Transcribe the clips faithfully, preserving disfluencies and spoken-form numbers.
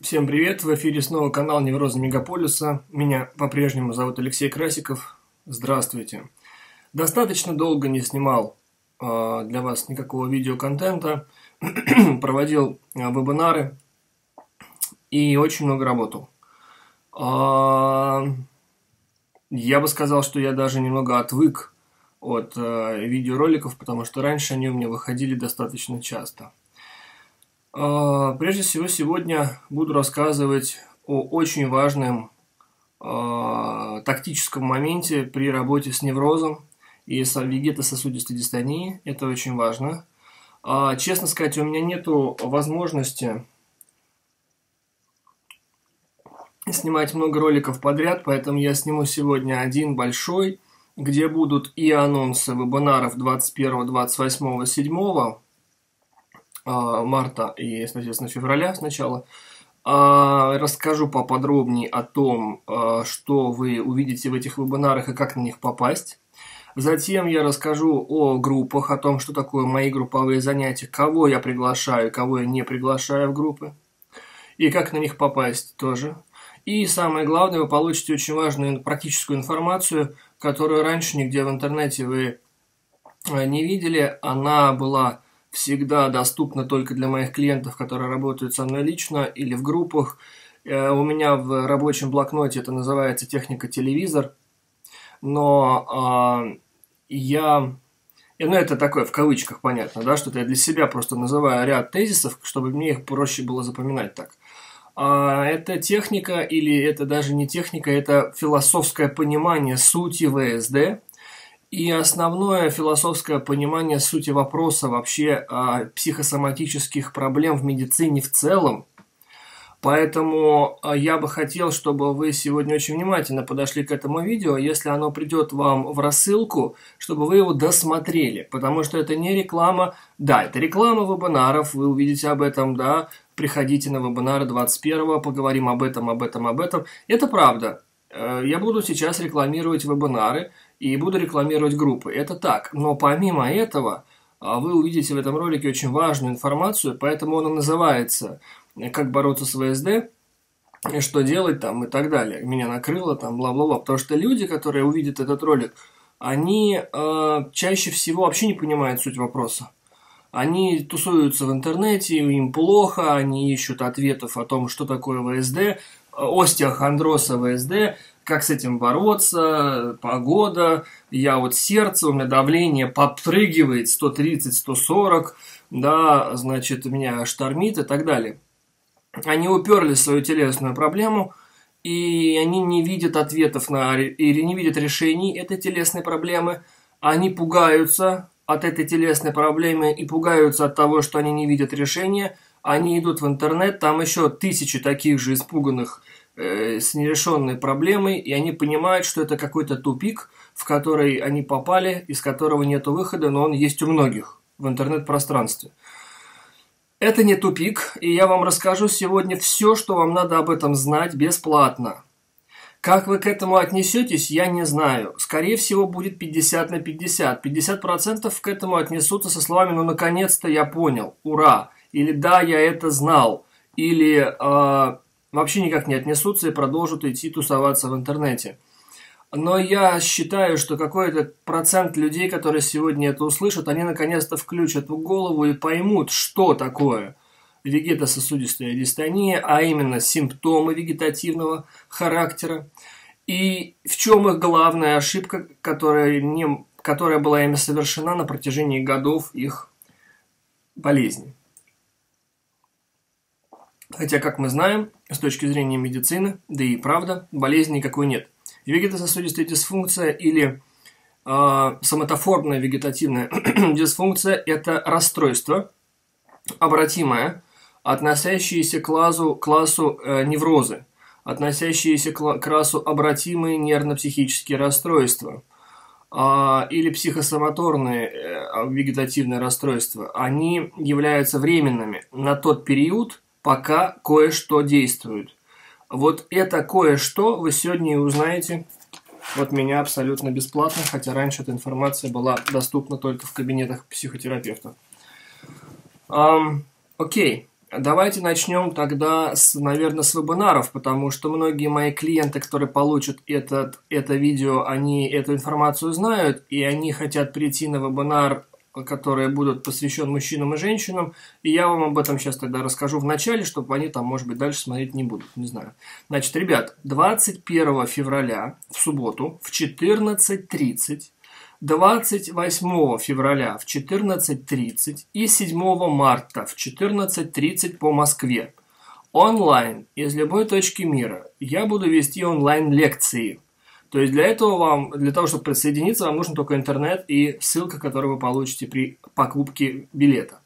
Всем привет! В эфире снова канал Неврозы Мегаполиса. Меня по-прежнему зовут Алексей Красиков. Здравствуйте! Достаточно долго не снимал э, для вас никакого видеоконтента, проводил э, вебинары и очень много работал. Э, я бы сказал, что я даже немного отвык от э, видеороликов, потому что раньше они у меня выходили достаточно часто. Прежде всего, сегодня буду рассказывать о очень важном э, тактическом моменте при работе с неврозом и с вегетососудистой дистонией. Это очень важно. Э, честно сказать, у меня нет возможности снимать много роликов подряд, поэтому я сниму сегодня один большой, где будут и анонсы вебинаров двадцать первого, двадцать восьмого, седьмого марта и, соответственно, февраля сначала. Расскажу поподробнее о том, что вы увидите в этих вебинарах и как на них попасть. Затем я расскажу о группах, о том, что такое мои групповые занятия, кого я приглашаю, кого я не приглашаю в группы, и как на них попасть тоже. И самое главное, вы получите очень важную практическую информацию, которую раньше нигде в интернете вы не видели. Она была всегда доступна только для моих клиентов, которые работают со мной лично или в группах. У меня в рабочем блокноте это называется техника телевизор. Но э, я... Ну, это такое в кавычках, понятно, да, что я для себя просто называю ряд тезисов, чтобы мне их проще было запоминать так. А это техника, или это даже не техника, это философское понимание сути вэ эс дэ. И основное философское понимание сути вопроса вообще а, психосоматических проблем в медицине в целом. Поэтому а, я бы хотел, чтобы вы сегодня очень внимательно подошли к этому видео. Если оно придет вам в рассылку, чтобы вы его досмотрели. Потому что это не реклама. Да, это реклама вебинаров, вы увидите об этом, да. Приходите на вебинары двадцать первого, поговорим об этом, об этом, об этом. Это правда. Я буду сейчас рекламировать вебинары и буду рекламировать группы. Это так. Но помимо этого, вы увидите в этом ролике очень важную информацию, поэтому он и называется «Как бороться с вэ эс дэ», что делать там и так далее. Меня накрыло там, бла-бла-бла. Потому что люди, которые увидят этот ролик, они э, чаще всего вообще не понимают суть вопроса. Они тусуются в интернете, им плохо, они ищут ответов о том, что такое вэ эс дэ, остеохондроз вэ эс дэ, как с этим бороться, погода, я вот сердце, у меня давление подпрыгивает сто тридцать — сто сорок, да, значит, меня штормит и так далее. Они уперли свою телесную проблему, и они не видят ответов на, или не видят решений этой телесной проблемы, они пугаются от этой телесной проблемы и пугаются от того, что они не видят решения. Они идут в интернет, там еще тысячи таких же испуганных э, с нерешенной проблемой, и они понимают, что это какой-то тупик, в который они попали, из которого нет выхода, но он есть у многих в интернет-пространстве. Это не тупик, и я вам расскажу сегодня все, что вам надо об этом знать бесплатно. Как вы к этому отнесетесь, я не знаю. Скорее всего, будет пятьдесят на пятьдесят. пятьдесят процентов к этому отнесутся со словами «ну, наконец-то я понял, ура!» Или «да, я это знал», или э, вообще никак не отнесутся и продолжат идти тусоваться в интернете. Но я считаю, что какой-то процент людей, которые сегодня это услышат, они наконец-то включат в голову и поймут, что такое вегетососудистая дистония, а именно симптомы вегетативного характера, и в чем их главная ошибка, которая, не, которая была ими совершена на протяжении годов их болезни. Хотя, как мы знаем, с точки зрения медицины, да и правда, болезни никакой нет. Вегетососудистая дисфункция или э, соматоформная вегетативная дисфункция – это расстройство обратимое, относящиеся к классу, классу э, неврозы, относящиеся к классу обратимые нервно-психические расстройства э, или психосоматорные э, вегетативные расстройства, они являются временными на тот период, пока кое-что действует. Вот это кое-что вы сегодня и узнаете от меня абсолютно бесплатно, хотя раньше эта информация была доступна только в кабинетах психотерапевтов. Um, окей. Давайте начнем тогда, с, наверное, с вебинаров, потому что многие мои клиенты, которые получат этот, это видео, они эту информацию знают, и они хотят прийти на вебинар, который будет посвящен мужчинам и женщинам, и я вам об этом сейчас тогда расскажу в начале, чтобы они там, может быть, дальше смотреть не будут, не знаю. Значит, ребят, двадцать первого февраля, в субботу, в четырнадцать тридцать, двадцать восьмого февраля в четырнадцать тридцать и седьмого марта в четырнадцать тридцать по Москве. Онлайн, из любой точки мира, я буду вести онлайн-лекции. То есть для этого вам, для того, чтобы присоединиться, вам нужен только интернет и ссылка, которую вы получите при покупке билета.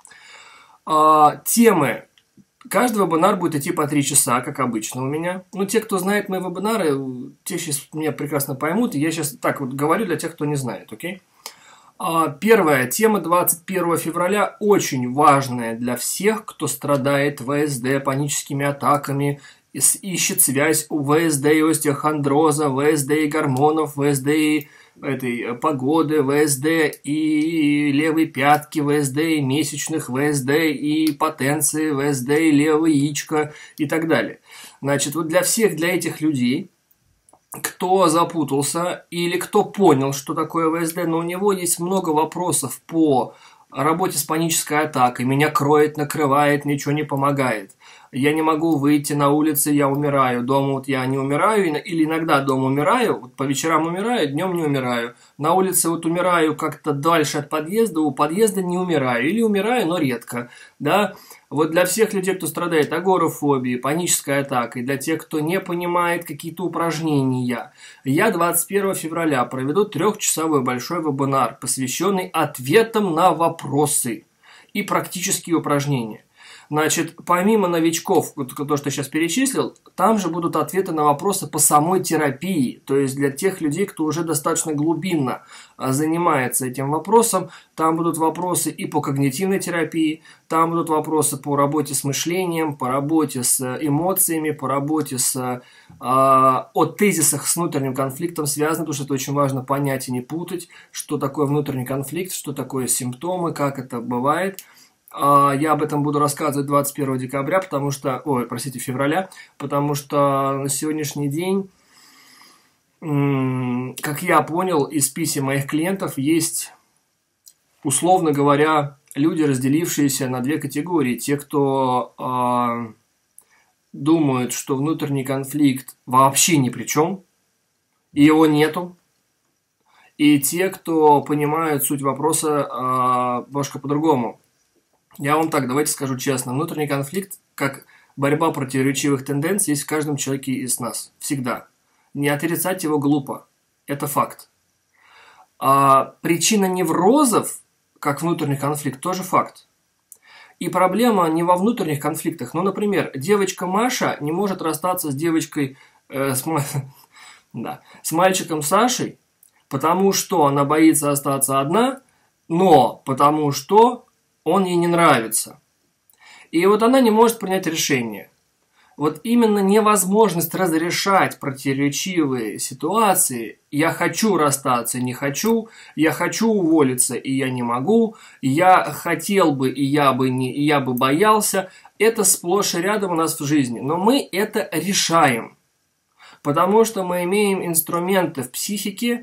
А, темы. Каждый вебинар будет идти по три часа, как обычно у меня. Ну, те, кто знает мои вебинары, те сейчас меня прекрасно поймут. И я сейчас так вот говорю для тех, кто не знает, окей? А, первая тема двадцать первого февраля очень важная для всех, кто страдает ВСД, паническими атаками, ищет связь у ВСД и остеохондроза, ВСД и гормонов, ВСД и этой погоды, ВСД и левой пятки, ВСД и месячных, ВСД и потенции, ВСД и левого яичка и так далее. Значит, вот для всех, для этих людей, кто запутался или кто понял, что такое ВСД, но у него есть много вопросов по работе с панической атакой, меня кроет, накрывает, ничего не помогает. Я не могу выйти на улицу, я умираю. Дома вот я не умираю, или иногда дома умираю, вот по вечерам умираю, днем не умираю. На улице вот умираю как-то дальше от подъезда, у подъезда не умираю. Или умираю, но редко. Да? Вот для всех людей, кто страдает агорафобией, панической атакой, для тех, кто не понимает какие-то упражнения, я двадцать первого февраля проведу трехчасовой большой вебинар, посвященный ответам на вопросы и практические упражнения. Значит, помимо новичков, вот то, что я сейчас перечислил, там же будут ответы на вопросы по самой терапии. То есть для тех людей, кто уже достаточно глубинно занимается этим вопросом, там будут вопросы и по когнитивной терапии, там будут вопросы по работе с мышлением, по работе с эмоциями, по работе с, э, о тезисах с внутренним конфликтом связано, потому что это очень важно понять и не путать, что такое внутренний конфликт, что такое симптомы, как это бывает. Я об этом буду рассказывать двадцать первого декабря, потому что, ой, простите, февраля, потому что на сегодняшний день, как я понял из писем моих клиентов, есть, условно говоря, люди, разделившиеся на две категории. Те, кто э, думают, что внутренний конфликт вообще ни при чем, и его нету, и те, кто понимают суть вопроса э, немножко по-другому. Я вам так, давайте скажу честно, внутренний конфликт, как борьба противоречивых тенденций, есть в каждом человеке из нас. Всегда. Не отрицать его глупо. Это факт. А причина неврозов, как внутренний конфликт, тоже факт. И проблема не во внутренних конфликтах. Ну, например, девочка Маша не может расстаться с девочкой, э, с, да, с мальчиком Сашей, потому что она боится остаться одна, но потому что он ей не нравится. И вот она не может принять решение. Вот именно невозможность разрешать противоречивые ситуации, я хочу расстаться, не хочу, я хочу уволиться, и я не могу, я хотел бы, и я бы, не, и я бы боялся, это сплошь и рядом у нас в жизни. Но мы это решаем, потому что мы имеем инструменты в психике,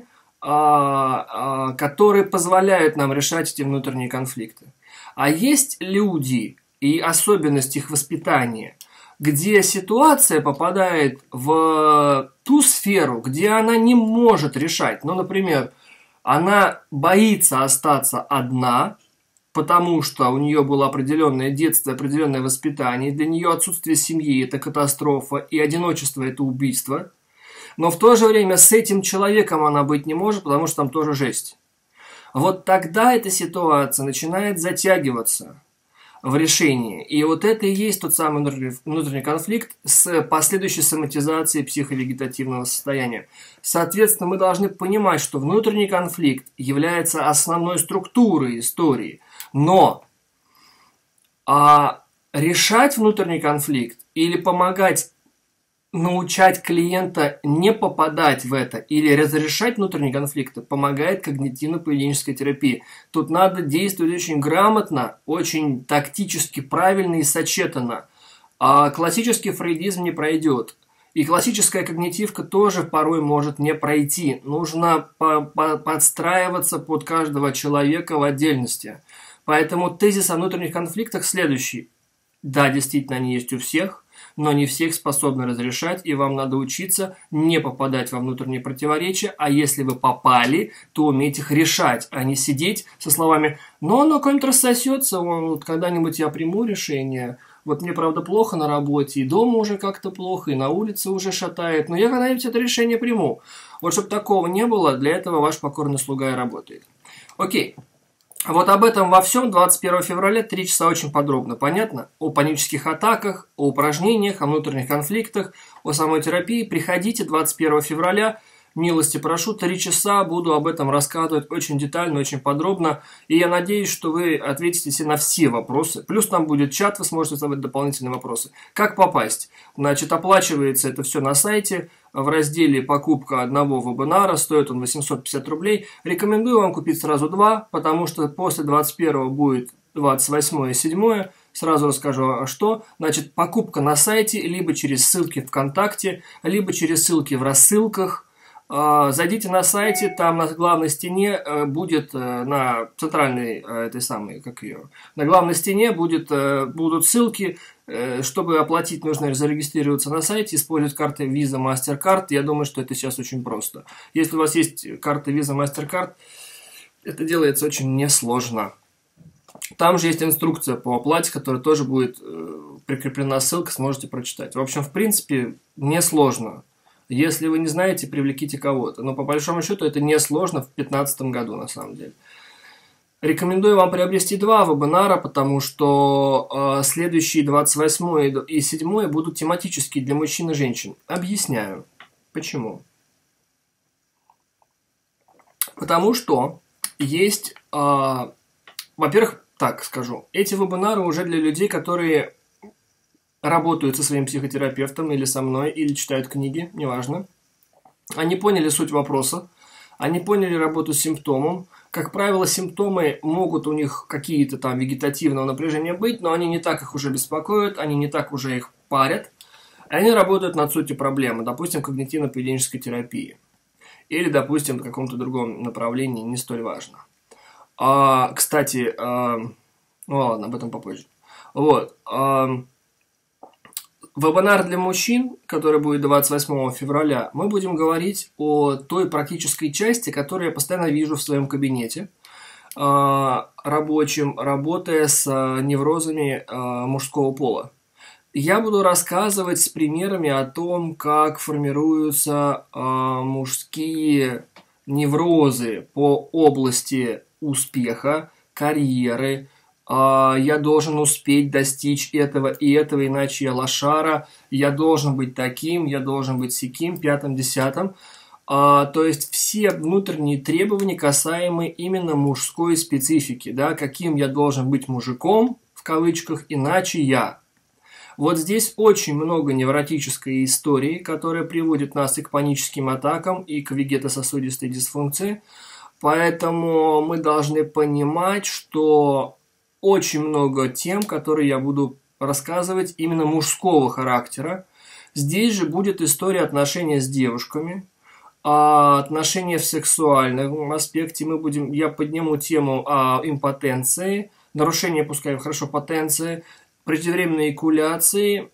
которые позволяют нам решать эти внутренние конфликты. А есть люди и особенности их воспитания, где ситуация попадает в ту сферу, где она не может решать. Ну, например, она боится остаться одна, потому что у нее было определенное детство, определенное воспитание. Для нее отсутствие семьи – это катастрофа, и одиночество – это убийство. Но в то же время с этим человеком она быть не может, потому что там тоже жесть. Вот тогда эта ситуация начинает затягиваться в решении. И вот это и есть тот самый внутренний конфликт с последующей соматизацией психовегетативного состояния. Соответственно, мы должны понимать, что внутренний конфликт является основной структурой истории. Но а, решать внутренний конфликт или помогать научать клиента не попадать в это или разрешать внутренние конфликты помогает когнитивно-поведенческая терапия. Тут надо действовать очень грамотно, очень тактически правильно и сочетанно. А классический фрейдизм не пройдет. И классическая когнитивка тоже порой может не пройти. Нужно по по подстраиваться под каждого человека в отдельности. Поэтому тезис о внутренних конфликтах следующий. Да, действительно, они есть у всех, но не всех способны разрешать, и вам надо учиться не попадать во внутренние противоречия, а если вы попали, то уметь их решать, а не сидеть со словами «ну, оно как-нибудь рассосется, вот когда-нибудь я приму решение». Вот мне, правда, плохо на работе, и дома уже как-то плохо, и на улице уже шатает, но я когда-нибудь это решение приму. Вот чтобы такого не было, для этого ваш покорный слуга и работает. Окей. Вот об этом во всем двадцать первого февраля три часа очень подробно. Понятно? О панических атаках, о упражнениях, о внутренних конфликтах, о самой терапии. Приходите двадцать первого февраля. Милости прошу, три часа буду об этом рассказывать очень детально, очень подробно. И я надеюсь, что вы ответите себе на все вопросы. Плюс там будет чат, вы сможете задавать дополнительные вопросы. Как попасть? Значит, оплачивается это все на сайте в разделе «Покупка одного вебинара». Стоит он восемьсот пятьдесят рублей. Рекомендую вам купить сразу два, потому что после двадцать первого будет двадцать восьмое и седьмое. Сразу расскажу, что. Значит, покупка на сайте, либо через ссылки ВКонтакте, либо через ссылки в рассылках. Зайдите на сайте, там на главной стене будет, на центральной этой самой, как ее, на главной стене будет, будут ссылки, чтобы оплатить, нужно зарегистрироваться на сайте, использовать карты Visa, MasterCard. Я думаю, что это сейчас очень просто. Если у вас есть карта Visa, MasterCard, это делается очень несложно. Там же есть инструкция по оплате, которая тоже будет прикреплена ссылка, сможете прочитать. В общем, в принципе, несложно. Если вы не знаете, привлеките кого-то. Но по большому счету это несложно в две тысячи пятнадцатом году на самом деле. Рекомендую вам приобрести два вебинара, потому что э, следующие двадцать восьмое и седьмое будут тематические для мужчин и женщин. Объясняю. Почему? Потому что есть, э, во-первых, так скажу, эти вебинары уже для людей, которые работают со своим психотерапевтом или со мной, или читают книги, неважно. Они поняли суть вопроса, они поняли работу с симптомом. Как правило, симптомы могут у них какие-то там вегетативного напряжения быть, но они не так их уже беспокоят, они не так уже их парят. И они работают над сутью проблемы, допустим, когнитивно-поведенческой терапии. Или, допустим, в каком-то другом направлении, не столь важно. А, кстати, а, ну ладно, об этом попозже. Вот. А, Вебинар для мужчин, который будет двадцать восьмого февраля, мы будем говорить о той практической части, которую я постоянно вижу в своем кабинете рабочем, работая с неврозами мужского пола. Я буду рассказывать с примерами о том, как формируются мужские неврозы по области успеха, карьеры. Я должен успеть достичь этого и этого, иначе я лошара, я должен быть таким, я должен быть сяким, пятым-десятым. То есть все внутренние требования, касаемые именно мужской специфики, да, каким я должен быть мужиком, в кавычках, иначе я. Вот здесь очень много невротической истории, которая приводит нас и к паническим атакам, и к вегетососудистой дисфункции. Поэтому мы должны понимать, что очень много тем, которые я буду рассказывать именно мужского характера. Здесь же будет история отношения с девушками, отношения в сексуальном аспекте. Мы будем, я подниму тему о импотенции, нарушение, пускай хорошо, потенции, преждевременной экуляции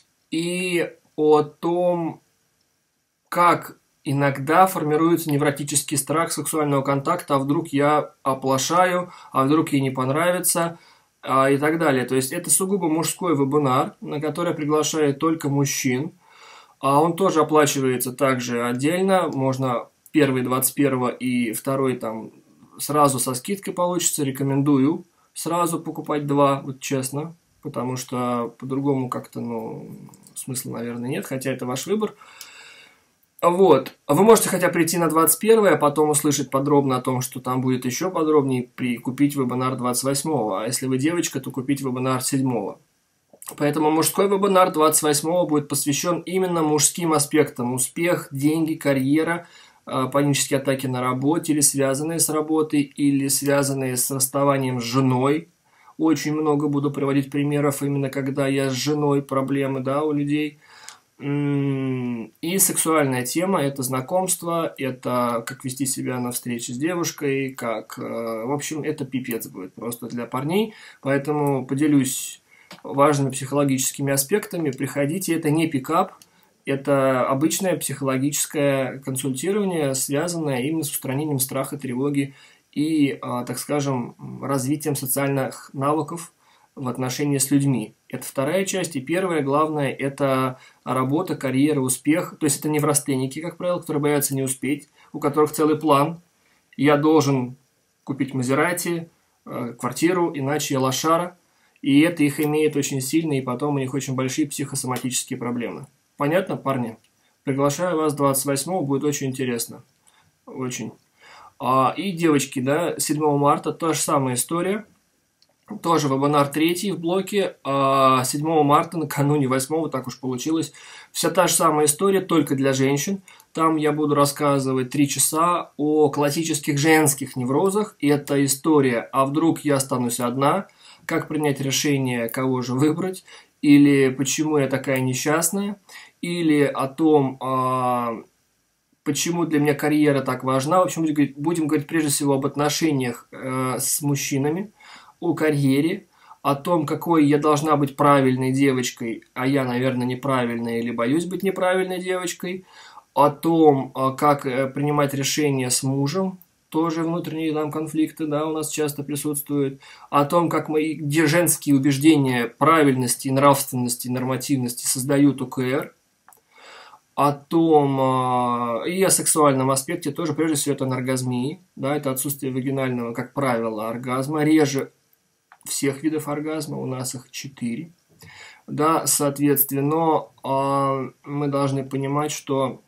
и о том, как иногда формируется невротический страх сексуального контакта, а вдруг я оплошаю, а вдруг ей не понравится, а, и так далее. То есть это сугубо мужской вебинар, на который приглашают только мужчин. А он тоже оплачивается также отдельно. Можно первый двадцать первого и второй там сразу со скидкой получится. Рекомендую сразу покупать два, вот честно. Потому что по-другому как-то, ну, смысла, наверное, нет. Хотя это ваш выбор. Вот. Вы можете хотя прийти на двадцать первое, а потом услышать подробно о том, что там будет еще подробнее, при купить вебинар двадцать восьмого. А если вы девочка, то купить вебинар седьмого. Поэтому мужской вебинар двадцать восьмого будет посвящен именно мужским аспектам. Успех, деньги, карьера, панические атаки на работе, или связанные с работой, или связанные с расставанием с женой. Очень много буду приводить примеров, именно когда я с женой, проблемы, да, у людей. И сексуальная тема – это знакомство, это как вести себя на встрече с девушкой, как, в общем, это пипец будет просто для парней. Поэтому поделюсь важными психологическими аспектами. Приходите, это не пикап, это обычное психологическое консультирование, связанное именно с устранением страха, тревоги и, так скажем, развитием социальных навыков в отношении с людьми. Это вторая часть. И первая, главное, это работа, карьера, успех. То есть это неврастенники, как правило, которые боятся не успеть, у которых целый план. Я должен купить Мазерати, квартиру, иначе я лошара. И это их имеет очень сильно, и потом у них очень большие психосоматические проблемы. Понятно, парни? Приглашаю вас двадцать восьмого, будет очень интересно. Очень. И, девочки, да, седьмого марта та же самая история. Тоже вебинар третий в блоке, а седьмого марта, накануне восьмого, так уж получилось. Вся та же самая история, только для женщин. Там я буду рассказывать три часа о классических женских неврозах. И это история, а вдруг я останусь одна, как принять решение, кого же выбрать, или почему я такая несчастная, или о том, а, почему для меня карьера так важна. В общем, будем говорить, будем говорить прежде всего об отношениях э, с мужчинами, о карьере, о том, какой я должна быть правильной девочкой, а я, наверное, неправильная или боюсь быть неправильной девочкой, о том, как принимать решения с мужем, тоже внутренние там конфликты, да, у нас часто присутствуют, о том, как мои, где женские убеждения правильности, нравственности, нормативности создают ОКР, о том, и о сексуальном аспекте тоже, прежде всего, это аноргазмии, да, это отсутствие вагинального, как правило, оргазма, реже всех видов оргазма, у нас их четыре, да, соответственно, мы должны понимать, что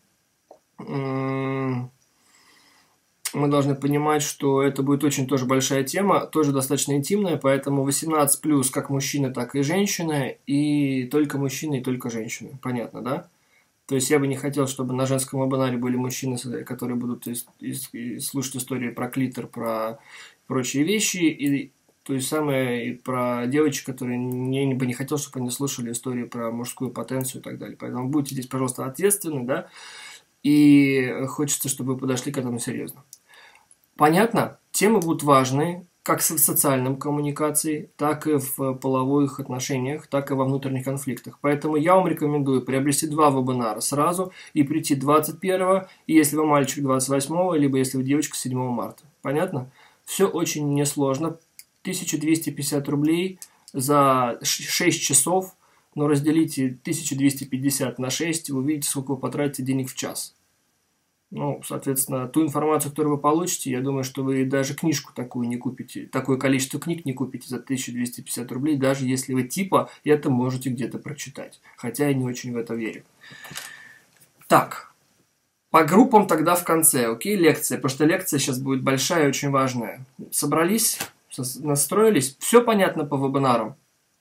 мы должны понимать, что это будет очень тоже большая тема, тоже достаточно интимная, поэтому восемнадцать плюс как мужчины, так и женщины, и только мужчины, и только женщины, понятно, да? То есть я бы не хотел, чтобы на женском вебинаре были мужчины, которые будут слушать истории про клитор, про прочие вещи, и то есть самое и про девочек, которые я бы не хотел, чтобы они слушали истории про мужскую потенцию и так далее. Поэтому будьте здесь, пожалуйста, ответственны, да, и хочется, чтобы вы подошли к этому серьезно. Понятно? Темы будут важные, как в социальном коммуникации, так и в половых отношениях, так и во внутренних конфликтах. Поэтому я вам рекомендую приобрести два вебинара сразу и прийти двадцать первого, и если вы мальчик двадцать восьмого, либо если вы девочка седьмого марта. Понятно? Все очень несложно. тысяча двести пятьдесят рублей за шесть часов, но разделите тысячу двести пятьдесят на шесть, и вы увидите, сколько вы потратите денег в час. Ну, соответственно, ту информацию, которую вы получите, я думаю, что вы даже книжку такую не купите, такое количество книг не купите за тысячу двести пятьдесят рублей, даже если вы типа это можете где-то прочитать. Хотя я не очень в это верю. Так, по группам тогда в конце, окей, лекция, потому что лекция сейчас будет большая и очень важная. Собрались, настроились, все понятно по вебинарам.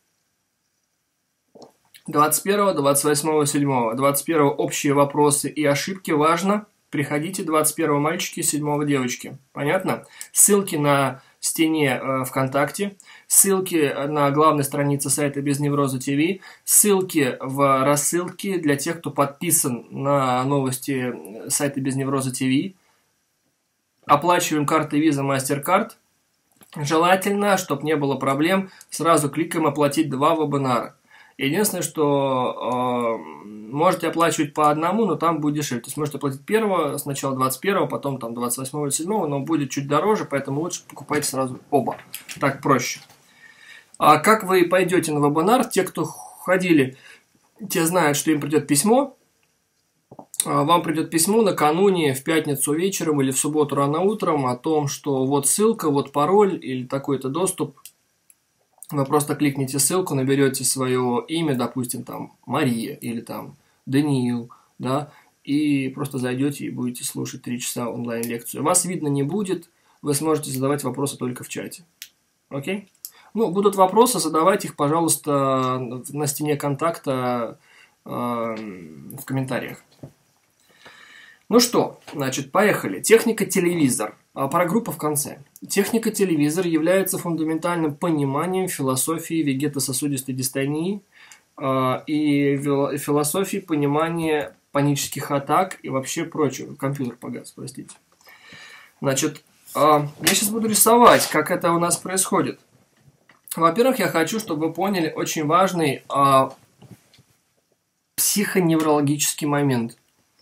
двадцать первого, двадцать восьмого, седьмого. двадцать первого общие вопросы и ошибки, важно. Приходите двадцать первого мальчики, седьмого девочки. Понятно? Ссылки на стене э, ВКонтакте, ссылки на главной странице сайта Без Невроза ТВ, ссылки в рассылке для тех, кто подписан на новости сайта Без Невроза ТВ. Оплачиваем картой Visa, MasterCard. Желательно, чтобы не было проблем, сразу кликаем «Оплатить два вебинара». Единственное, что э, можете оплачивать по одному, но там будет дешевле. То есть можете оплатить первого, сначала двадцать первого, потом там двадцать восьмого или седьмого, но будет чуть дороже, поэтому лучше покупайте сразу оба. Так проще. А как вы пойдете на вебинар? Те, кто ходили, те знают, что им придет письмо. Вам придет письмо накануне, в пятницу вечером или в субботу рано утром о том, что вот ссылка, вот пароль или такой-то доступ. Вы просто кликните ссылку, наберете свое имя, допустим, там Мария или там Даниил, да, и просто зайдете и будете слушать три часа онлайн-лекцию. Вас видно не будет, вы сможете задавать вопросы только в чате. Окей? Ну, будут вопросы, задавайте их, пожалуйста, на стене контакта э, в комментариях. Ну что, значит, поехали. Техника телевизор. А парагруппа в конце. Техника телевизор является фундаментальным пониманием философии вегетососудистой дистонии э, и философии понимания панических атак и вообще прочего. Компьютер погас, простите. Значит, э, я сейчас буду рисовать, как это у нас происходит. Во-первых, я хочу, чтобы вы поняли очень важный э, психоневрологический момент.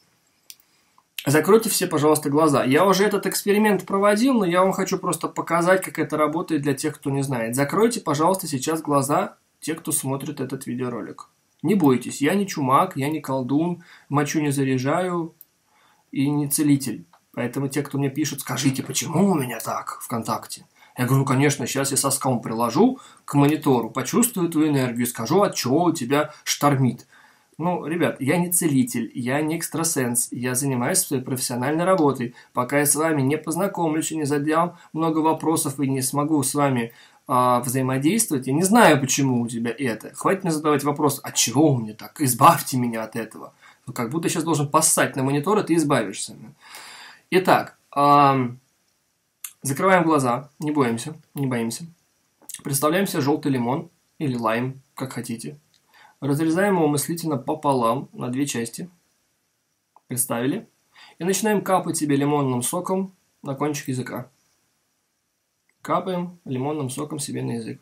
Закройте все, пожалуйста, глаза. Я уже этот эксперимент проводил, но я вам хочу просто показать, как это работает для тех, кто не знает. Закройте, пожалуйста, сейчас глаза, те, кто смотрит этот видеоролик. Не бойтесь, я не чумак, я не колдун, мочу не заряжаю и не целитель. Поэтому те, кто мне пишет, скажите, почему у меня так ВКонтакте? Я говорю, конечно, сейчас я соском приложу к монитору, почувствую твою энергию, скажу, от чего у тебя штормит. Ну, ребят, я не целитель, я не экстрасенс, я занимаюсь своей профессиональной работой. Пока я с вами не познакомлюсь и не задам много вопросов и не смогу с вами э, взаимодействовать, я не знаю, почему у тебя это. Хватит мне задавать вопрос, от чего у меня так, избавьте меня от этого. Ну, как будто я сейчас должен поссать на монитор, и ты избавишься. Итак, э, закрываем глаза, не боимся, не боимся. Представляем себе желтый лимон или лайм, как хотите. Разрезаем его мыслительно пополам на две части. Представили? И начинаем капать себе лимонным соком на кончик языка. Капаем лимонным соком себе на язык.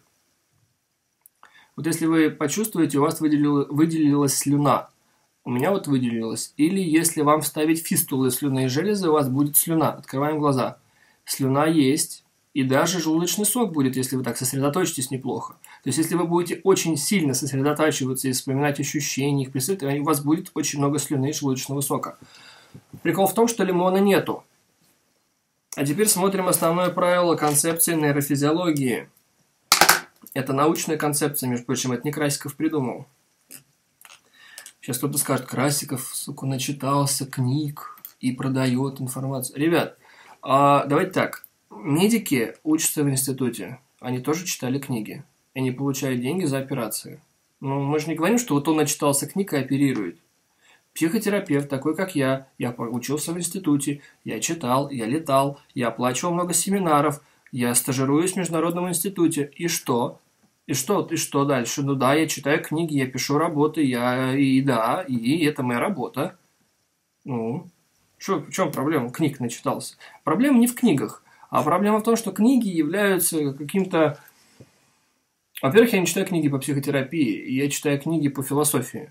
Вот если вы почувствуете, у вас выделила, выделилась слюна. У меня вот выделилась. Или если вам вставить фистулы слюнной железы, у вас будет слюна. Открываем глаза. Слюна есть. И даже желудочный сок будет, если вы так сосредоточитесь неплохо. То есть, если вы будете очень сильно сосредотачиваться и вспоминать ощущения, их присутствие, у вас будет очень много слюны и желудочного сока. Прикол в том, что лимона нету. А теперь смотрим основное правило концепции нейрофизиологии. Это научная концепция, между прочим, это не Красиков придумал. Сейчас кто-то скажет, Красиков, сука, начитался книг и продает информацию. Ребят, а, давайте так. Медики учатся в институте, они тоже читали книги, и они получают деньги за операции. Но мы же не говорим, что вот он начитался книг и оперирует. Психотерапевт, такой как я, я учился в институте, я читал, я летал, я оплачивал много семинаров, я стажируюсь в международном институте. И что? И что? И что дальше? Ну да, я читаю книги, я пишу работы, я и да, и это моя работа. Ну, что, в чем проблема? Книг начитался. Проблема не в книгах. А проблема в том, что книги являются каким-то... Во-первых, я не читаю книги по психотерапии, я читаю книги по философии.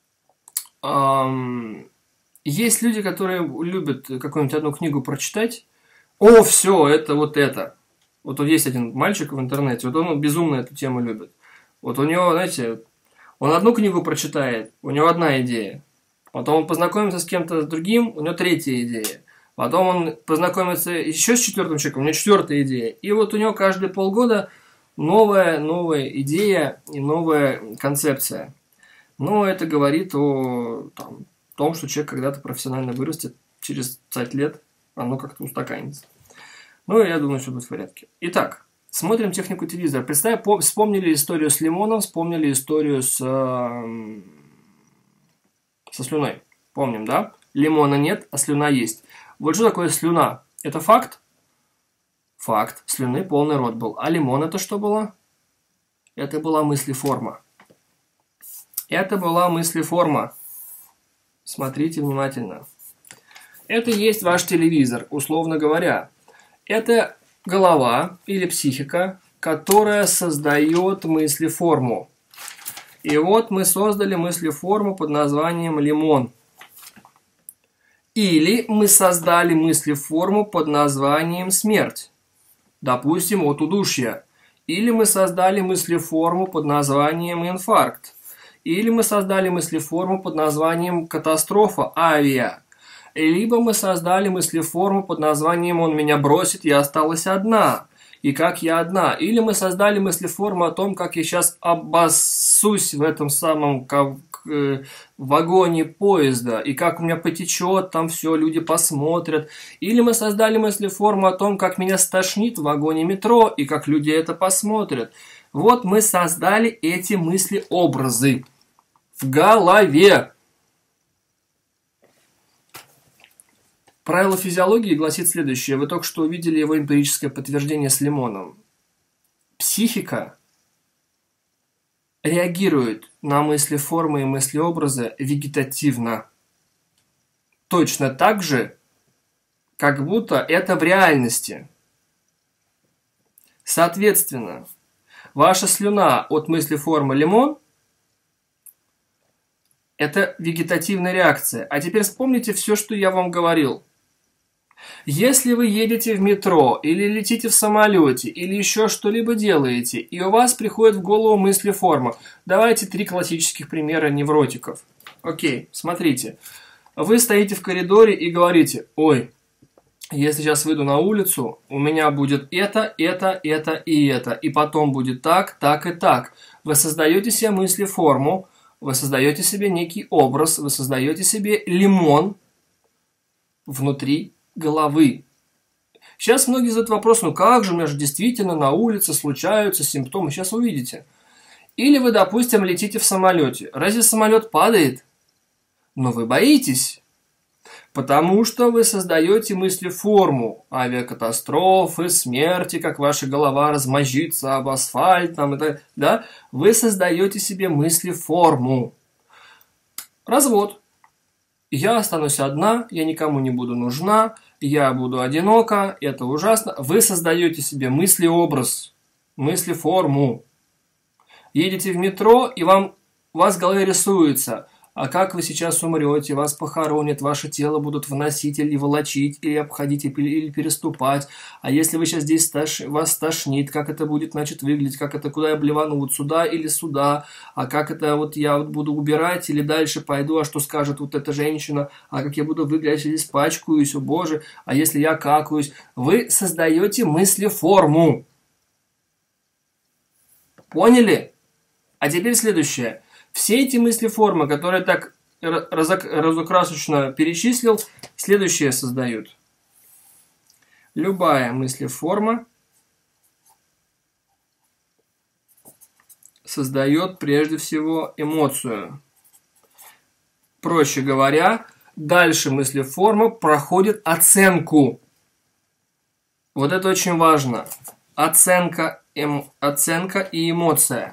Есть люди, которые любят какую-нибудь одну книгу прочитать. О, все, это вот это. Вот, вот есть один мальчик в интернете, вот он безумно эту тему любит. Вот у него, знаете, он одну книгу прочитает, у него одна идея. Потом он познакомится с кем-то другим, у него третья идея. Потом он познакомится еще с четвертым человеком, у него четвертая идея. И вот у него каждые полгода новая, новая идея и новая концепция. Но это говорит о там, том, что человек когда-то профессионально вырастет, через пять лет оно как-то устаканится. Ну, я думаю, все будет в порядке. Итак, смотрим технику телевизора. Представь, вспомнили историю с лимоном, вспомнили историю с, э, со слюной. Помним, да? Лимона нет, а слюна есть. Вот что такое слюна? Это факт? Факт. Слюны полный рот был. А лимон это что было? Это была мыслеформа. Это была мыслеформа. Смотрите внимательно. Это и есть ваш телевизор, условно говоря. Это голова или психика, которая создает мыслеформу. И вот мы создали мыслеформу под названием лимон. Или мы создали мыслеформу под названием смерть. Допустим, от удушья. Или мы создали мыслеформу под названием инфаркт. Или мы создали мыслеформу под названием катастрофа, авиа. Либо мы создали мыслеформу под названием «Он меня бросит, я осталась одна». И как я одна. Или мы создали мыслеформу о том, как я сейчас обоссусь в этом самом вагоне поезда. И как у меня потечет, там все, люди посмотрят. Или мы создали мыслеформу о том, как меня стошнит в вагоне метро. И как люди это посмотрят. Вот мы создали эти мысли-образы в голове. Правило физиологии гласит следующее. Вы только что увидели его эмпирическое подтверждение с лимоном. Психика реагирует на мысли-формы и мысли-образы вегетативно. Точно так же, как будто это в реальности. Соответственно, ваша слюна от мысли-формы лимон – это вегетативная реакция. А теперь вспомните все, что я вам говорил. Если вы едете в метро, или летите в самолете, или еще что-либо делаете, и у вас приходит в голову мысли-форма. Давайте три классических примера невротиков. Окей, смотрите. Вы стоите в коридоре и говорите: ой, если сейчас выйду на улицу, у меня будет это, это, это и это. И потом будет так, так и так. Вы создаете себе мысли-форму, вы создаете себе некий образ, вы создаете себе лимон внутри головы. Сейчас многие задают вопрос: ну как же, у меня же действительно на улице случаются симптомы. Сейчас увидите. Или вы, допустим, летите в самолете. Разве самолет падает? Но вы боитесь. Потому что вы создаете мысли-форму авиакатастрофы, смерти, как ваша голова размозжится об асфальт, там, это, да? Вы создаете себе мысли-форму. Развод. Я останусь одна, я никому не буду нужна, я буду одинока, это ужасно. Вы создаете себе мысли-образ, мысли-форму. Едете в метро, и вам, у вас в голове рисуется: а как вы сейчас умрете, вас похоронят, ваше тело будут выносить или волочить, или обходить, или переступать. А если вы сейчас здесь стош... вас тошнит, как это будет, значит, выглядеть, как это, куда я блевану, вот сюда или сюда, а как это вот я вот буду убирать или дальше пойду, а что скажет вот эта женщина, а как я буду выглядеть, здесь пачкаюсь, о боже, а если я какаюсь. Вы создаете мысли-форму. Поняли? А теперь следующее. Все эти мысли-формы, которые так разукрасочно перечислил, следующее создают. Любая мысли-форма создает прежде всего эмоцию. Проще говоря, дальше мысли-форма проходит оценку. Вот это очень важно. Оценка, эм, оценка и эмоция.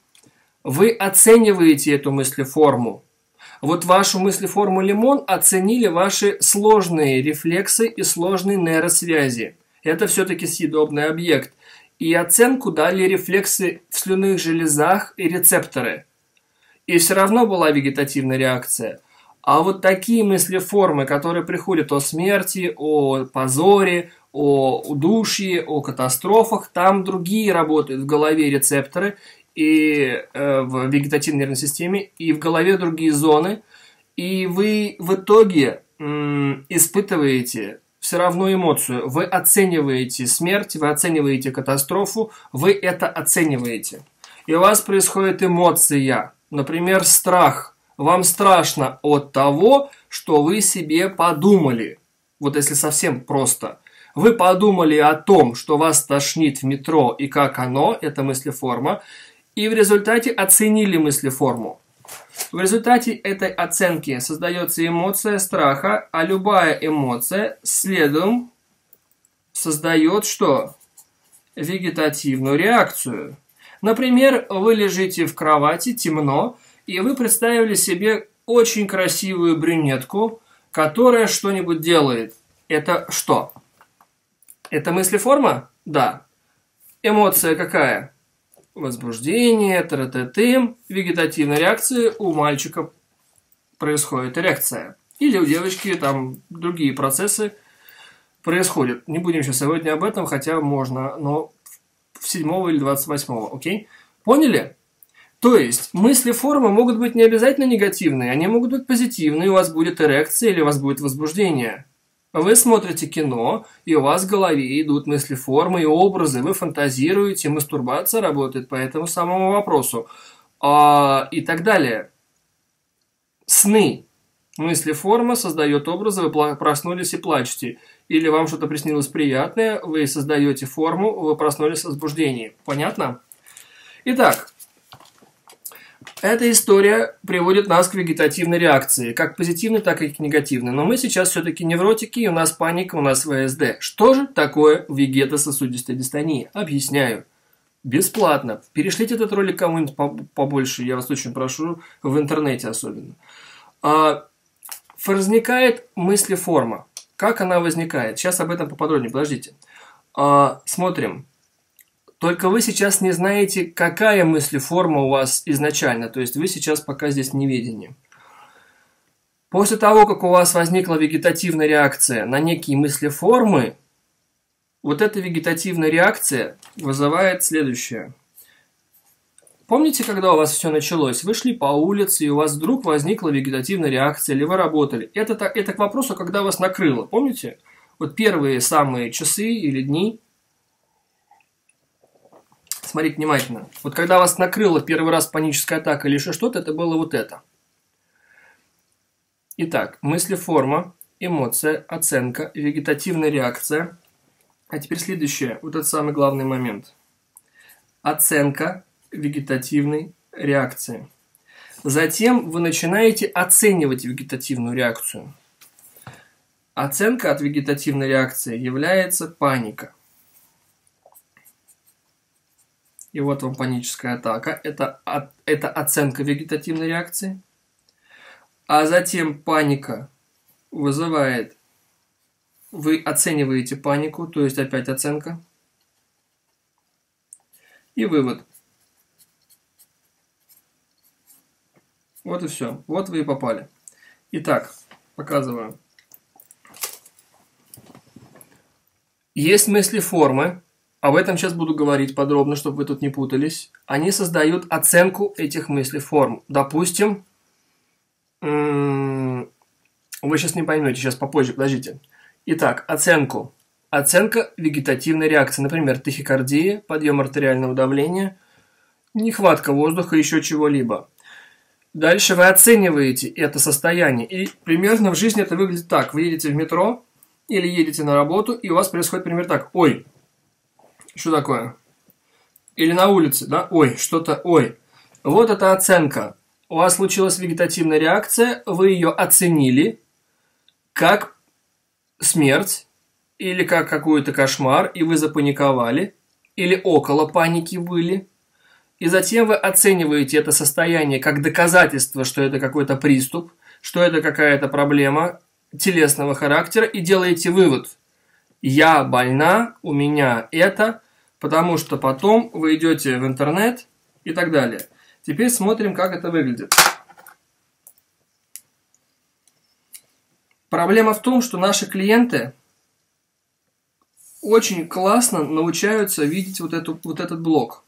Вы оцениваете эту мыслеформу. Вот вашу мыслеформу лимон оценили ваши сложные рефлексы и сложные нейросвязи. Это все-таки съедобный объект. И оценку дали рефлексы в слюнных железах и рецепторы. И все равно была вегетативная реакция. А вот такие мыслеформы, которые приходят о смерти, о позоре, о удушье, о катастрофах, там другие работают в голове рецепторы, и э, в вегетативной нервной системе, и в голове другие зоны, и вы в итоге м, испытываете все равно эмоцию. Вы оцениваете смерть, вы оцениваете катастрофу, вы это оцениваете. И у вас происходит эмоция, например, страх. Вам страшно от того, что вы себе подумали. Вот если совсем просто. Вы подумали о том, что вас тошнит в метро и как оно, это мыслеформа, и в результате оценили мыслеформу. В результате этой оценки создается эмоция страха, а любая эмоция следом создает что? Вегетативную реакцию. Например, вы лежите в кровати, темно, и вы представили себе очень красивую брюнетку, которая что-нибудь делает. Это что? Это мыслеформа? Да. Эмоция какая? Возбуждение, тра-та-тым, вегетативная реакция, у мальчика происходит эрекция. Или у девочки там другие процессы происходят. Не будем сейчас сегодня об этом, хотя можно, но в седьмого или двадцать восьмого, окей? Поняли? То есть мысли-формы могут быть не обязательно негативные, они могут быть позитивные, у вас будет эрекция или у вас будет возбуждение. Вы смотрите кино, и у вас в голове идут мысли-формы и образы, вы фантазируете, мастурбация работает по этому самому вопросу, а, и так далее. Сны. Мысли-форма создает образы, вы проснулись и плачете. Или вам что-то приснилось приятное, вы создаете форму, вы проснулись в возбуждении. Понятно? Итак, эта история приводит нас к вегетативной реакции, как позитивной, так и негативной. Но мы сейчас все-таки невротики, и у нас паника, у нас вэ эс дэ. Что же такое вегетососудистая дистония? Объясняю. Бесплатно. Перешлите этот ролик кому-нибудь побольше, я вас очень прошу, в интернете особенно. А, возникает мыслеформа. Как она возникает? Сейчас об этом поподробнее, подождите. А, смотрим. Только вы сейчас не знаете, какая мыслеформа у вас изначально. То есть вы сейчас пока здесь в неведении. После того, как у вас возникла вегетативная реакция на некие мыслеформы, вот эта вегетативная реакция вызывает следующее. Помните, когда у вас все началось? Вы шли по улице, и у вас вдруг возникла вегетативная реакция, или вы работали. Это, это к вопросу, когда вас накрыло. Помните? Вот первые самые часы или дни. Смотрите внимательно. Вот когда вас накрыла первый раз паническая атака или еще что-то, это было вот это. Итак, мыслеформа, эмоция, оценка, вегетативная реакция. А теперь следующее, вот этот самый главный момент. Оценка вегетативной реакции. Затем вы начинаете оценивать вегетативную реакцию. Оценка от вегетативной реакции является паника. И вот вам паническая атака. Это, это оценка вегетативной реакции. А затем паника вызывает... Вы оцениваете панику, то есть опять оценка. И вывод. Вот и все. Вот вы и попали. Итак, показываю. Есть мыслеформы. Об этом сейчас буду говорить подробно, чтобы вы тут не путались. Они создают оценку этих мыслеформ. Допустим, вы сейчас не поймете, сейчас попозже, подождите. Итак, оценку. Оценка вегетативной реакции. Например, тахикардия, подъем артериального давления, нехватка воздуха, еще чего-либо. Дальше вы оцениваете это состояние. И примерно в жизни это выглядит так. Вы едете в метро или едете на работу, и у вас происходит примерно так. Ой, что такое? Или на улице, да? Ой, что-то, ой. Вот это оценка. У вас случилась вегетативная реакция, вы ее оценили как смерть, или как какой-то кошмар, и вы запаниковали, или около паники были. И затем вы оцениваете это состояние как доказательство, что это какой-то приступ, что это какая-то проблема телесного характера, и делаете вывод. Я больна, у меня это, потому что потом вы идете в интернет и так далее. Теперь смотрим, как это выглядит. Проблема в том, что наши клиенты очень классно научаются видеть вот, эту, вот этот блок.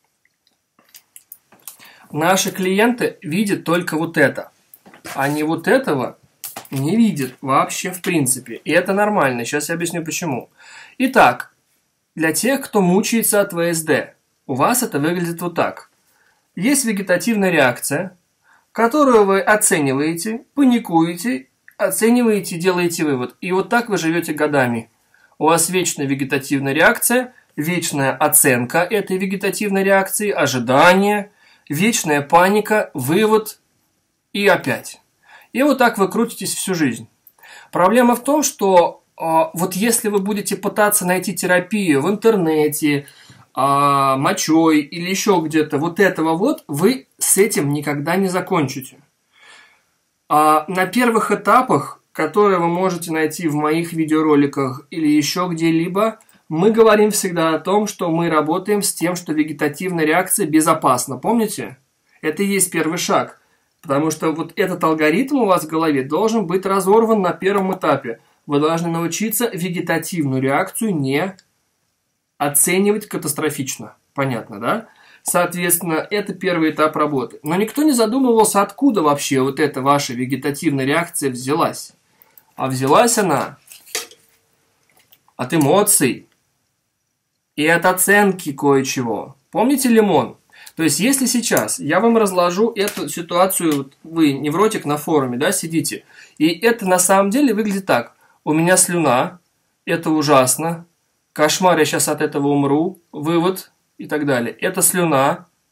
Наши клиенты видят только вот это. Они вот этого не видят вообще в принципе. И это нормально. Сейчас я объясню почему. Итак, для тех, кто мучается от вэ эс дэ, у вас это выглядит вот так. Есть вегетативная реакция, которую вы оцениваете, паникуете, оцениваете, делаете вывод. И вот так вы живете годами. У вас вечная вегетативная реакция, вечная оценка этой вегетативной реакции, ожидание, вечная паника, вывод и опять. И вот так вы крутитесь всю жизнь. Проблема в том, что э, вот если вы будете пытаться найти терапию в интернете, э, мочой или еще где-то, вот этого вот, вы с этим никогда не закончите. А на первых этапах, которые вы можете найти в моих видеороликах или еще где-либо, мы говорим всегда о том, что мы работаем с тем, что вегетативная реакция безопасна. Помните? Это и есть первый шаг. Потому что вот этот алгоритм у вас в голове должен быть разорван на первом этапе. Вы должны научиться вегетативную реакцию не оценивать катастрофично. Понятно, да? Соответственно, это первый этап работы. Но никто не задумывался, откуда вообще вот эта ваша вегетативная реакция взялась. А взялась она от эмоций и от оценки кое-чего. Помните лимон? То есть, если сейчас я вам разложу эту ситуацию, вы невротик на форуме, да, сидите, и это на самом деле выглядит так. У меня слюна, это ужасно, кошмар, я сейчас от этого умру, вывод и так далее. Это слюна,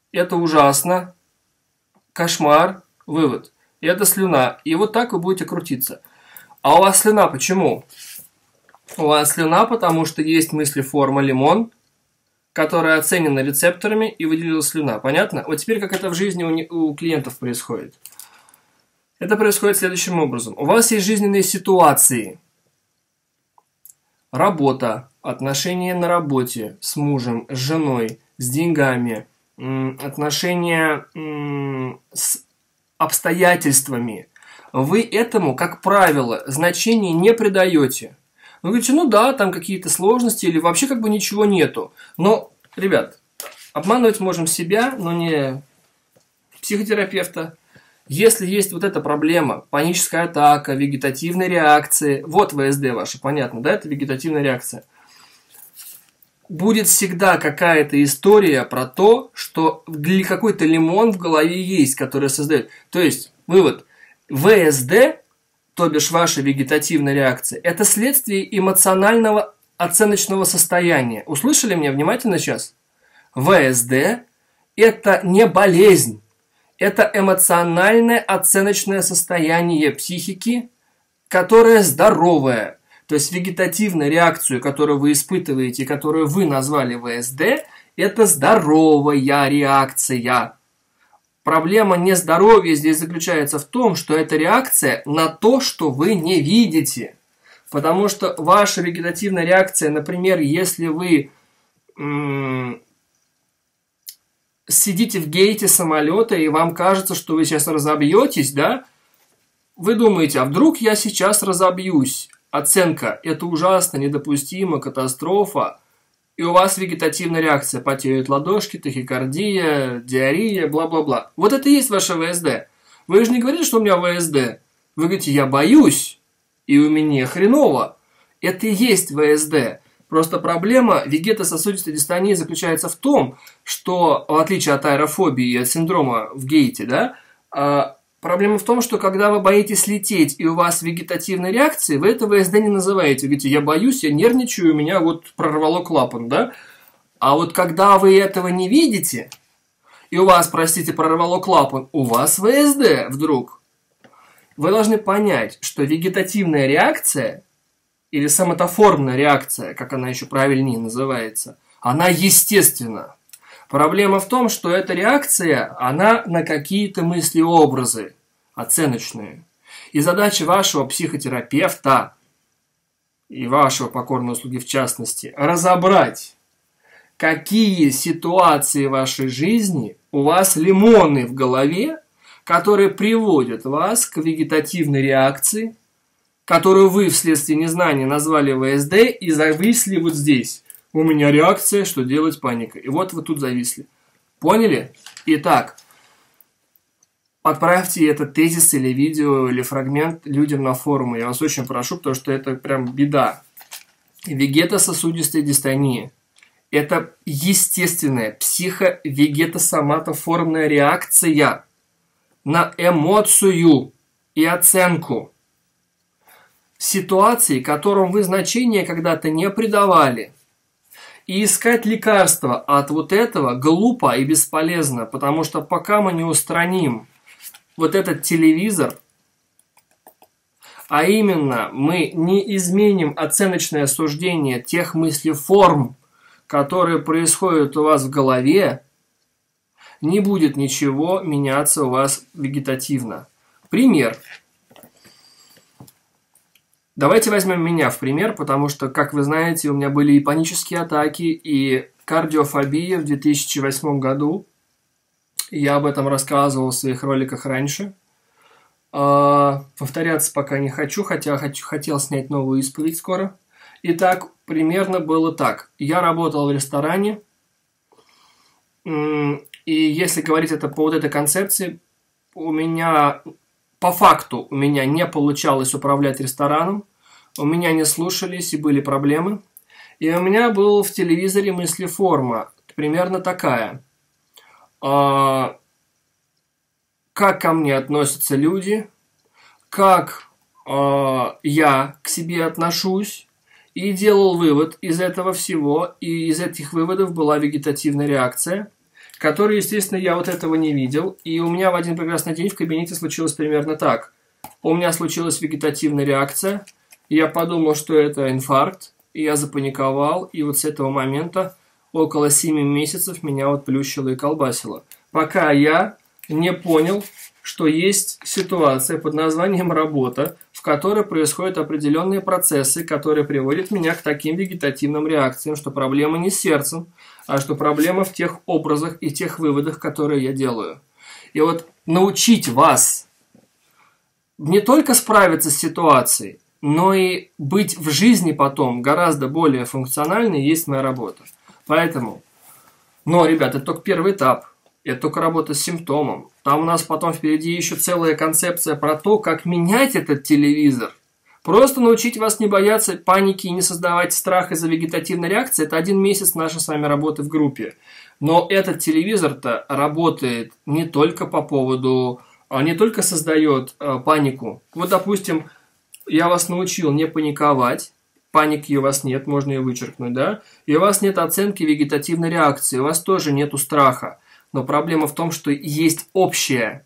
это ужасно, кошмар, вывод. Это слюна. И вот так вы будете крутиться. А у вас слюна почему? У вас слюна, потому что есть мыслеформа лимон, которая оценена рецепторами и выделила слюна. Понятно? Вот теперь как это в жизни у, не, у клиентов происходит. Это происходит следующим образом. У вас есть жизненные ситуации. Работа, отношения на работе с мужем, с женой, с деньгами, отношения с обстоятельствами. Вы этому, как правило, значения не придаете. Вы говорите, ну да, там какие-то сложности или вообще как бы ничего нету. Но, ребят, обманывать можем себя, но не психотерапевта. Если есть вот эта проблема, паническая атака, вегетативная реакция, вот ВСД ваша, понятно, да, это вегетативная реакция. Будет всегда какая-то история про то, что какой-то лимон в голове есть, который создает. То есть, вывод, ВСД, то бишь ваша вегетативная реакция, это следствие эмоционального оценочного состояния. Услышали меня внимательно сейчас? ВСД – это не болезнь, это эмоциональное оценочное состояние психики, которое здоровое. То есть вегетативную реакцию, которую вы испытываете, которую вы назвали ВСД, это здоровая реакция. Проблема нездоровья здесь заключается в том, что это реакция на то, что вы не видите. Потому что ваша вегетативная реакция, например, если вы м- сидите в гейте самолета и вам кажется, что вы сейчас разобьетесь, да, вы думаете, а вдруг я сейчас разобьюсь? Оценка – это ужасно, недопустимо, катастрофа. И у вас вегетативная реакция. Потеют ладошки, тахикардия, диарея, бла-бла-бла. Вот это и есть ваше ВСД. Вы же не говорите, что у меня ВСД. Вы говорите, я боюсь, и у меня хреново. Это и есть ВСД. Просто проблема вегетососудистой дистонии заключается в том, что, в отличие от аэрофобии и от синдрома в гейте, да, проблема в том, что когда вы боитесь лететь и у вас вегетативная реакция, вы это ВСД не называете. Вы говорите, я боюсь, я нервничаю, у меня вот прорвало клапан, да? А вот когда вы этого не видите, и у вас, простите, прорвало клапан, у вас ВСД вдруг. Вы должны понять, что вегетативная реакция, или соматоформная реакция, как она еще правильнее называется, она естественна. Проблема в том, что эта реакция, она на какие-то мысли-образы оценочные. И задача вашего психотерапевта и вашего покорной услуги в частности, разобрать, какие ситуации в вашей жизни у вас лимоны в голове, которые приводят вас к вегетативной реакции, которую вы вследствие незнания назвали ВСД и зависли вот здесь. У меня реакция, что делать, паника. И вот вы тут зависли. Поняли? Итак, отправьте этот тезис или видео, или фрагмент людям на форумы. Я вас очень прошу, потому что это прям беда. Вегетососудистая дистония. Это естественная психо-вегетосоматоформная реакция на эмоцию и оценку ситуации, которым вы значения когда-то не придавали. И искать лекарства от вот этого глупо и бесполезно, потому что пока мы не устраним вот этот телевизор, а именно мы не изменим оценочное суждение тех мыслеформ, которые происходят у вас в голове, не будет ничего меняться у вас вегетативно. Пример. Давайте возьмем меня в пример, потому что, как вы знаете, у меня были и панические атаки, и кардиофобия в две тысячи восьмом году. Я об этом рассказывал в своих роликах раньше. Повторяться пока не хочу, хотя хочу, хотел снять новую исповедь скоро. Итак, примерно было так. Я работал в ресторане, и если говорить это по вот этой концепции, у меня, по факту, у меня не получалось управлять рестораном, у меня не слушались и были проблемы. И у меня был в телевизоре мыслеформа, примерно такая. Как ко мне относятся люди, как я к себе отношусь, и делал вывод из этого всего, и из этих выводов была вегетативная реакция, который, естественно, я вот этого не видел. И у меня в один прекрасный день в кабинете случилось примерно так. У меня случилась вегетативная реакция. Я подумал, что это инфаркт. И я запаниковал. И вот с этого момента около семи месяцев меня вот плющило и колбасило. Пока я не понял, что есть ситуация под названием работа, в которой происходят определенные процессы, которые приводят меня к таким вегетативным реакциям, что проблема не с сердцем, а что проблема в тех образах и тех выводах, которые я делаю. И вот научить вас не только справиться с ситуацией, но и быть в жизни потом гораздо более функциональной есть моя работа. Поэтому, но, ребята, это только первый этап. Это только работа с симптомом. Там у нас потом впереди еще целая концепция про то, как менять этот телевизор. Просто научить вас не бояться паники и не создавать страх из-за вегетативной реакции – это один месяц нашей с вами работы в группе. Но этот телевизор-то работает не только по поводу, не только создает э, панику. Вот, допустим, я вас научил не паниковать. Паники у вас нет, можно ее вычеркнуть, да? И у вас нет оценки вегетативной реакции, у вас тоже нету страха. Но проблема в том, что есть общее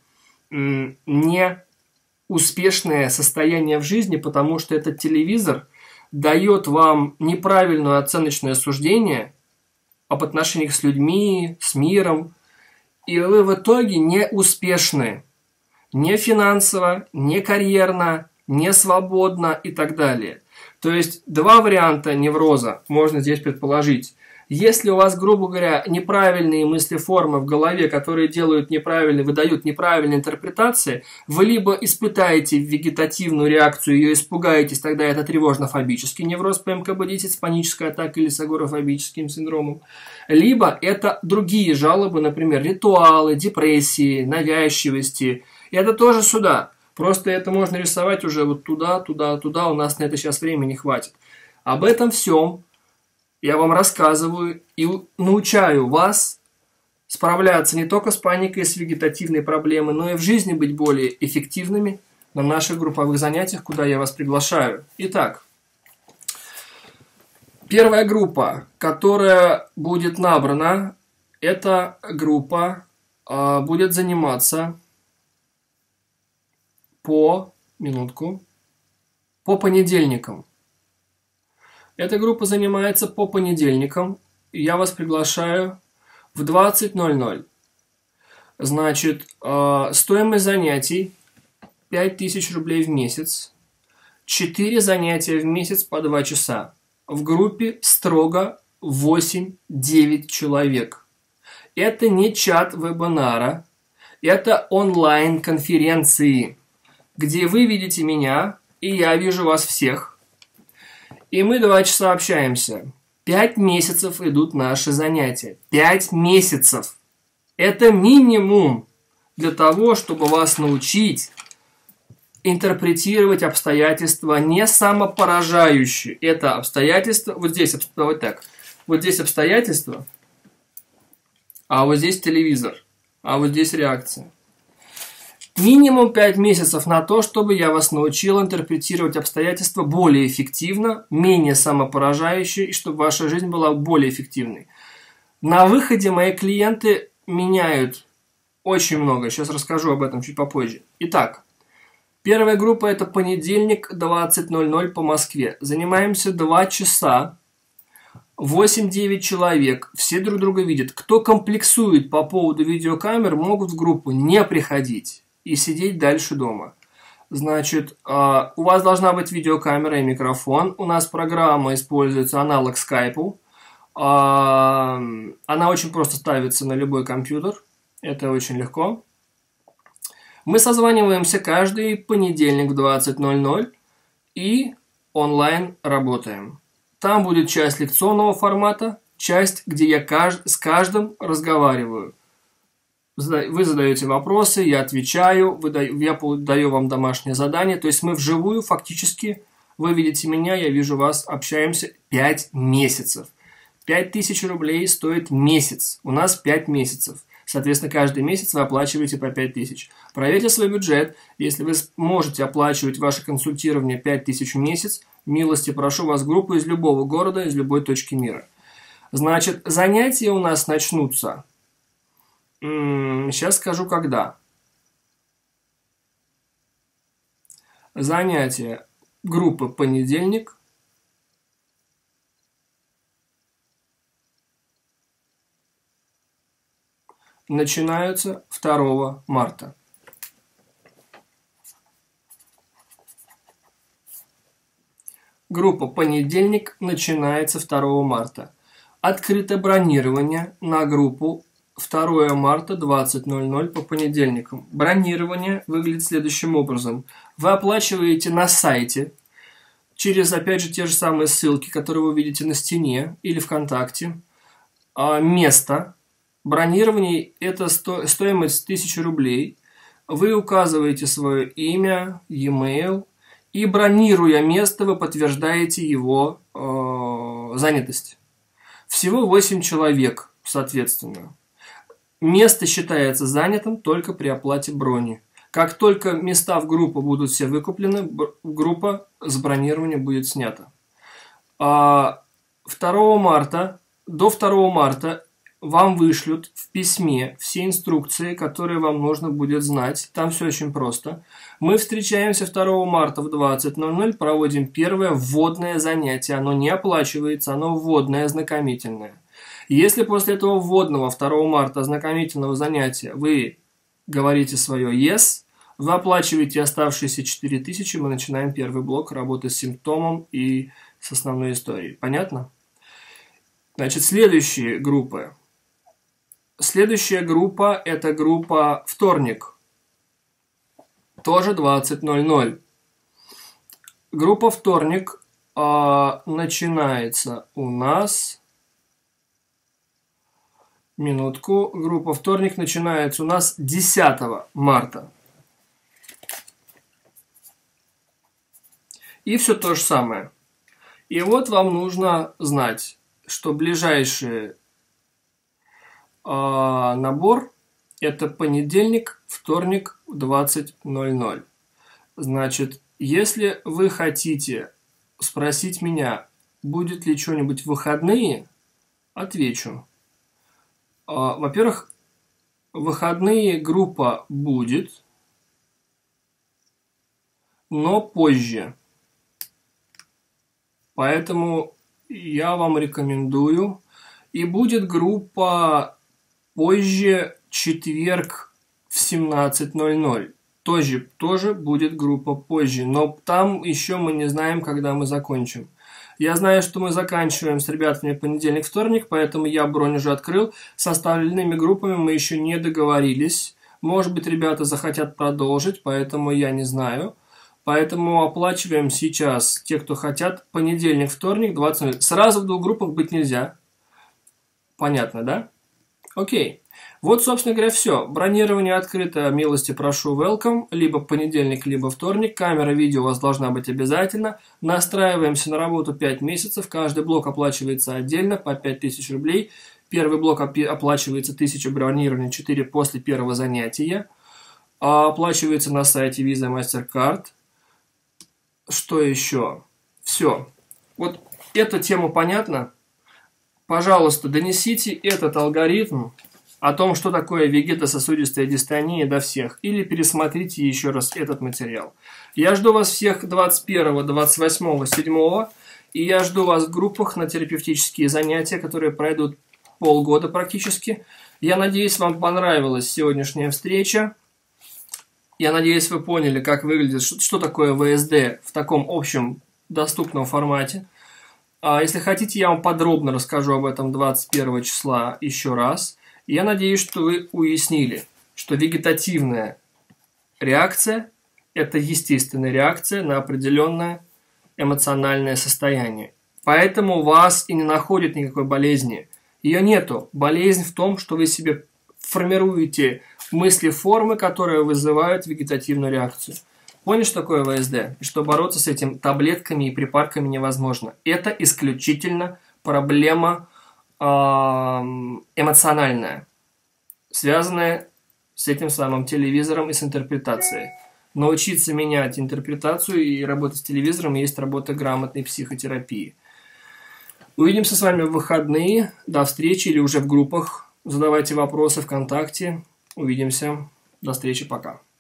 неуспешное состояние в жизни, потому что этот телевизор дает вам неправильное оценочное суждение об отношениях с людьми, с миром, и вы в итоге не успешны. Не финансово, не карьерно, не свободно и так далее. То есть два варианта невроза можно здесь предположить. Если у вас, грубо говоря, неправильные мыслеформы в голове, которые делают неправильные, выдают неправильные интерпретации, вы либо испытаете вегетативную реакцию, ее испугаетесь, тогда это тревожно-фобический невроз пэ эм ка бэ десять с панической атакой или с агорафобическим синдромом, либо это другие жалобы, например, ритуалы, депрессии, навязчивости. И это тоже сюда. Просто это можно рисовать уже вот туда, туда, туда. У нас на это сейчас времени хватит. Об этом всем я вам рассказываю и научаю вас справляться не только с паникой, с вегетативной проблемой, но и в жизни быть более эффективными на наших групповых занятиях, куда я вас приглашаю. Итак, первая группа, которая будет набрана, эта группа э, будет заниматься по, минутку, по понедельникам. Эта группа занимается по понедельникам. Я вас приглашаю в двадцать ноль ноль. Значит, э, стоимость занятий пять тысяч рублей в месяц. четыре занятия в месяц по два часа. В группе строго восемь-девять человек. Это не чат вебинара. Это онлайн-конференции, где вы видите меня, и я вижу вас всех. И мы два часа общаемся. Пять месяцев идут наши занятия. Пять месяцев. Это минимум для того, чтобы вас научить интерпретировать обстоятельства не самопоражающие. Это обстоятельства, вот здесь, вот так, вот здесь обстоятельства, а вот здесь телевизор, а вот здесь реакция. Минимум пять месяцев на то, чтобы я вас научил интерпретировать обстоятельства более эффективно, менее самопоражающе, и чтобы ваша жизнь была более эффективной. На выходе мои клиенты меняют очень много. Сейчас расскажу об этом чуть попозже. Итак, первая группа – это понедельник, двадцать ноль ноль по Москве. Занимаемся два часа. восемь-девять человек. Все друг друга видят. Кто комплексует по поводу видеокамер, могут в группу не приходить и сидеть дальше дома. Значит, у вас должна быть видеокамера и микрофон. У нас программа используется аналог скайпу. Она очень просто ставится на любой компьютер. Это очень легко. Мы созваниваемся каждый понедельник в двадцать ноль ноль и онлайн работаем. Там будет часть лекционного формата, часть, где я с каждым разговариваю. Вы задаете вопросы, я отвечаю, я даю вам домашнее задание. То есть мы вживую фактически, вы видите меня, я вижу вас, общаемся пять месяцев. пять тысяч рублей стоит месяц. У нас пять месяцев. Соответственно, каждый месяц вы оплачиваете по пять тысяч. Проверьте свой бюджет. Если вы можете оплачивать ваше консультирование пять тысяч в месяц, милости прошу вас в группу из любого города, из любой точки мира. Значит, занятия у нас начнутся Сейчас скажу, когда. Занятие группы понедельник. Начинаются второго марта. Группа понедельник начинается второго марта. Открыто бронирование на группу второго марта двадцать ноль ноль по понедельникам. Бронирование выглядит следующим образом. Вы оплачиваете на сайте через, опять же, те же самые ссылки, которые вы видите на стене или ВКонтакте. Место. Бронирование – это сто, стоимость тысяча рублей. Вы указываете свое имя, e-mail, и, бронируя место, вы подтверждаете его э, занятость. Всего восемь человек, соответственно. Место считается занятым только при оплате брони. Как только места в группу будут все выкуплены, группа с бронирования будет снята. второго марта, до второго марта вам вышлют в письме все инструкции, которые вам нужно будет знать. Там все очень просто. Мы встречаемся второго марта в двадцать ноль ноль, проводим первое вводное занятие. Оно не оплачивается, оно вводное, ознакомительное. Если после этого вводного второго марта ознакомительного занятия вы говорите свое «yes», вы оплачиваете оставшиеся четыре тысячи, мы начинаем первый блок работы с симптомом и с основной историей. Понятно? Значит, следующие группы. Следующая группа – это группа вторник. Тоже двадцать ноль ноль. Группа вторник э, начинается у нас... Минутку. Группа вторник начинается у нас десятого марта. И все то же самое. И вот вам нужно знать, что ближайший э, набор это понедельник, вторник, двадцать ноль ноль. Значит, если вы хотите спросить меня, будет ли что-нибудь в выходные, отвечу. Во-первых, в выходные группа будет, но позже. Поэтому я вам рекомендую. И будет группа позже, четверг в семнадцать ноль ноль. Тоже, тоже будет группа позже. Но там еще мы не знаем, когда мы закончим. Я знаю, что мы заканчиваем с ребятами понедельник, вторник, поэтому я бронь уже открыл. С остальными группами мы еще не договорились. Может быть, ребята захотят продолжить, поэтому я не знаю. Поэтому оплачиваем сейчас те, кто хотят, понедельник, вторник, двадцать ноль. Сразу в двух группах быть нельзя. Понятно, да? Окей. Вот, собственно говоря, все. Бронирование открыто, милости прошу, welcome. Либо понедельник, либо вторник. Камера видео у вас должна быть обязательно. Настраиваемся на работу пять месяцев. Каждый блок оплачивается отдельно по пять тысяч рублей. Первый блок оплачивается тысяча бронирования, четыре после первого занятия. Оплачивается на сайте Visa, MasterCard. Что еще? Все. Вот эта тема понятна. Пожалуйста, донесите этот алгоритм о том, что такое вегетососудистая дистония, до всех. Или пересмотрите еще раз этот материал. Я жду вас всех двадцать первого, двадцать восьмого, седьмого. И я жду вас в группах на терапевтические занятия, которые пройдут полгода практически. Я надеюсь, вам понравилась сегодняшняя встреча. Я надеюсь, вы поняли, как выглядит, что, что такое вэ эс дэ в таком общем доступном формате. А если хотите, я вам подробно расскажу об этом двадцать первого числа еще раз. Я надеюсь, что вы уяснили, что вегетативная реакция – это естественная реакция на определенное эмоциональное состояние. Поэтому у вас и не находит никакой болезни. Ее нету. Болезнь в том, что вы себе формируете мысли-формы, которые вызывают вегетативную реакцию. Поняли, что такое вэ эс дэ? И что бороться с этим таблетками и припарками невозможно. Это исключительно проблема эмоциональная, связанная с этим самым телевизором и с интерпретацией. Научиться менять интерпретацию и работать с телевизором есть работа грамотной психотерапии. Увидимся с вами в выходные. До встречи или уже в группах Задавайте вопросы ВКонтакте. Увидимся. До встречи. Пока.